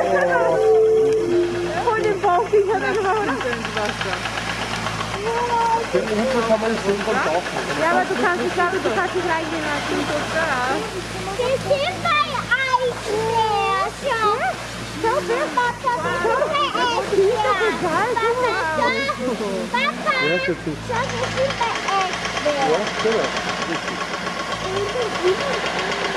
Von dem Bauchviech hat er gemacht. Kann man nicht so von tauchen. Ja, aber du kannst nicht reingehen lassen. Wir sind bei Eisbär. Schau, Papa, Ja, ist jetzt nicht. schau, wir sind bei Eisbär. Ja, genau.